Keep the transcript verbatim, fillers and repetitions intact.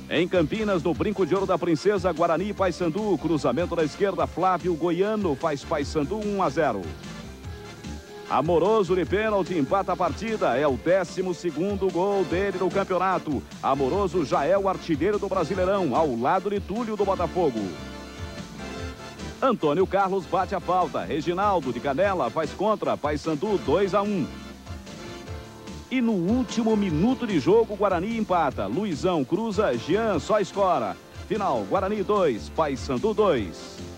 Em Campinas, no Brinco de Ouro da Princesa, Guarani e Paysandu. Cruzamento da esquerda, Flávio Goiano faz Paysandu um a zero. Amoroso de pênalti empata a partida. É o décimo segundo gol dele no campeonato. Amoroso já é o artilheiro do Brasileirão, ao lado de Túlio do Botafogo. Antônio Carlos bate a falta. Reginaldo de Canela faz contra. Paysandu dois a um. E no último minuto de jogo, Guarani empata. Luizão cruza, Jean só escora. Final, Guarani dois, Paysandu dois.